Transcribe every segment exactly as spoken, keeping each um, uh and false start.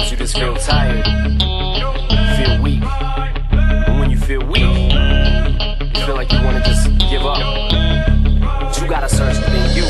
Sometimes you just feel tired, feel weak. And when you feel weak, you feel like you wanna just give up. But you gotta search within you.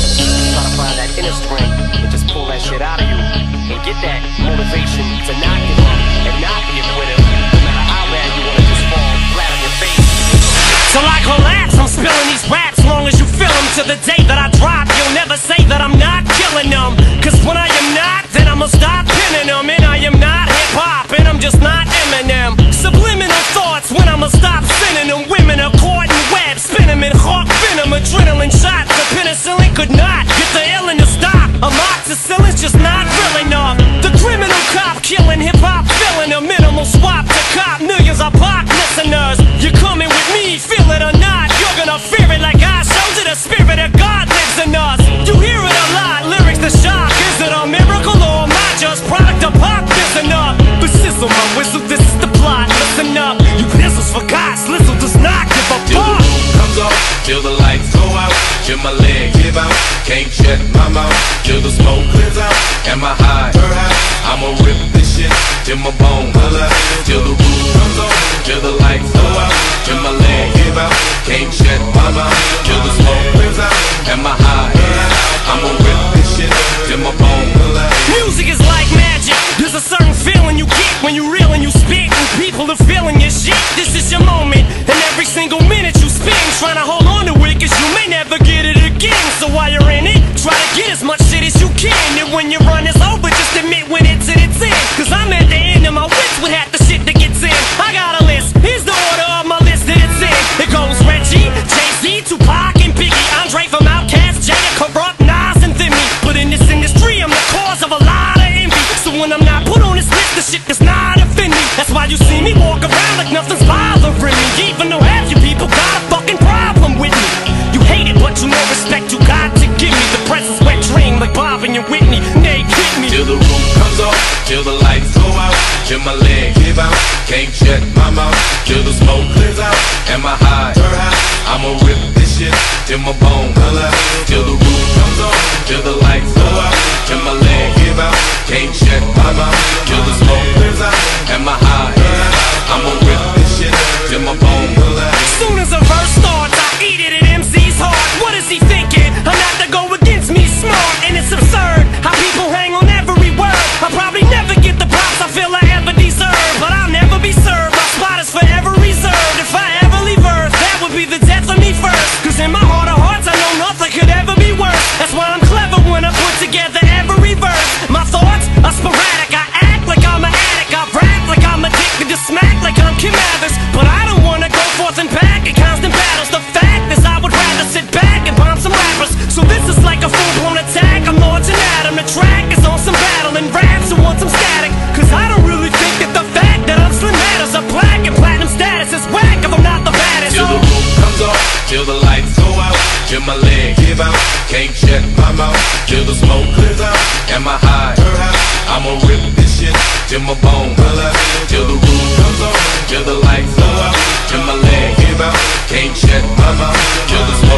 Try to find that inner strength and just pull that shit out of you. And get that motivation to not give up and not be a quitter. No matter how bad you wanna just fall flat on your face. So I collapse, I'm spilling these raps long as you feel them. To the day that I drop, you'll never say that I'm not killing them. Cause when I am not, then I'ma stop pinning them. And I am not hip-hop, and I'm just not Eminem. Subliminal thoughts when I'ma stop sending them. Women are caught in webs, spin them in hawk venom. Adrenaline shots, the penicillin could not get the illin to stop. Amoxicillin's just not real enough. The criminal cop killing hip-hop, filling a minimal swap to cop millions of pop listeners. You're coming with me, feel it or not, you're gonna fear it like I showed you. The spirit of God lives in us. You hear it a lot, lyrics to shock. Is it a miracle or am I just product of pop? Listen up, the sizzle, my whistle, this is the plot. Listen up, you pistols forgot, Slizzle does not give a fuck. Till the roof comes off, till the lights go out, till my leg give out, can't shut my mouth, till the smoke clears out, and my high, I'ma rip this shit till my bone holla. Till the roof comes off, till the lights go out, till my leg give out, can't shut my mouth, till the smoke clears out, and my high, I'ma rip this shit till my bone holla. Music is like magic. There's a certain feeling you get when you reel and you spit, and people are feeling your shit. This is your moment, and every single minute you spend trying to hold on to it, cause you may never get it again. So while you're in it, try to get as much shit as you can. And when your run is over, just admit when it's in its end. Cause I'm at the end of my wits with half the shit that gets in. I got a list, here's the order of my list that it's in. It goes Reggie, Jay-Z, Tupac, and Biggie, Andre from Outkast, Jada, Corrupt, Nas, and Thimmy. But in this industry, I'm the cause of a lot of envy. So when I'm not put on this list, the shit does not offend me. That's why you see me walk around like nothing's bothering me. Even though half you people got a fucking problem with me. You hate it, but you know respect you got to give me. The presence wet dream like Bob and your Whitney. Nate, hit me. Till the roof comes off, till the lights go out, till my leg give out, can't shut my mouth, till the smoke clears out, and my high, I'ma rip this shit till my bone holla. Till the roof comes off, till the lights go out, till my leg give out, can't shut my mouth, till the smoke clears out, and my high, I'ma rip this shit till my bone holla. Soon as a verse starts, I eat it at M C's heart. What is he thinking? I'm not to go against me smart, and it's absurd how people hang on every word. I'll probably never get the props I feel I ever deserve, but I'll never be served. My spot is forever reserved. If I ever leave Earth, that would be the death of me first. Cause in my heart of hearts, I know nothing could ever be worse. That's why I'm clever when I put together every verse. My thoughts are sporadic. I act like I'm an addict. I rap like I'm addicted to smack like I'm Kim Mathers. But I don't wanna go forth and back in constant battles. The fact is I would rather sit back and bomb some rappers. So this is like a full-blown attack. I'm launching at him. The track is on some battle and raps who want some static. Cause I don't really think that the fact that I'm slim matters. A black and platinum status is whack if I'm not the baddest. Till the roof comes off, till the lights go out, till my leg give out, can't shut my mouth, till the smoke clears out, and my high, I'ma rip this shit till my bone holla. Till the roof comes off, till the lights go out, till my leg give out, can't shut my mouth, till the smoke